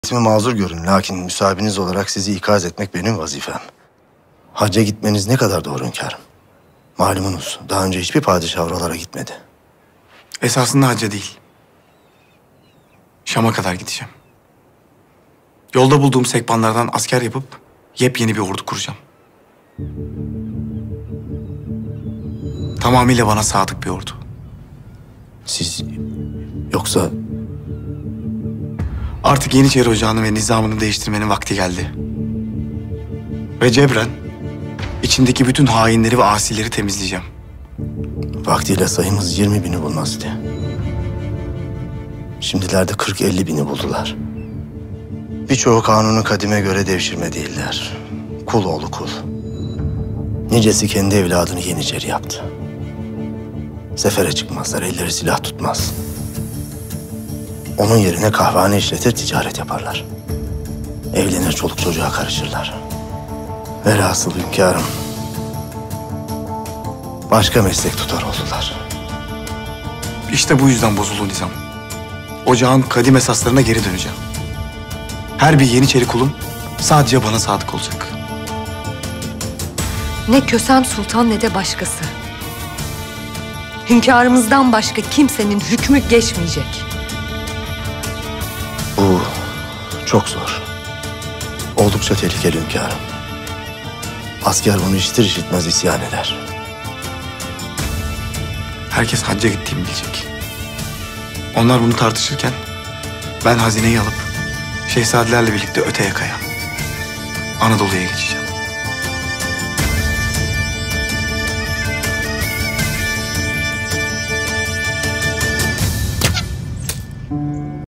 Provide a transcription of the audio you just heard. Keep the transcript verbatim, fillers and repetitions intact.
İsmi mazur görün, lakin müsabiniz olarak sizi ikaz etmek benim vazifem. Hacca gitmeniz ne kadar doğru hünkârım. Malumunuz, daha önce hiçbir padişah oralara gitmedi. Esasında hacca değil. Şam'a kadar gideceğim. Yolda bulduğum sekbanlardan asker yapıp yepyeni bir ordu kuracağım. Tamamıyla bana sadık bir ordu. Siz yoksa Artık Yeniçeri Ocağı'nı ve nizamını değiştirmenin vakti geldi. Ve cebren içindeki bütün hainleri ve asileri temizleyeceğim. vaktiyle sayımız yirmi bini bulmazdı. Şimdilerde kırk elli bini buldular. Birçoğu kanunu kadime göre devşirme değiller. Kul oğlu kul. Nicesi kendi evladını Yeniçeri yaptı. Sefere çıkmazlar, elleri silah tutmaz. Onun yerine kahvehane işletir, ticaret yaparlar. Evlenir, çoluk çocuğa karışırlar. Velhasıl hünkârım, başka meslek tutar oldular. İşte bu yüzden bozuldu nizam. Ocağın kadim esaslarına geri döneceğim. Her bir Yeniçeri kulum sadece bana sadık olacak. Ne Kösem Sultan ne de başkası. Hünkârımızdan başka kimsenin hükmü geçmeyecek. Bu çok zor. Oldukça tehlikeli hünkârım. Asker bunu işitir işitmez isyan eder. Herkes hacca gittiğimi bilecek. Onlar bunu tartışırken ben hazineyi alıp şehzadelerle birlikte öte yakaya, Anadolu'ya geçeceğim.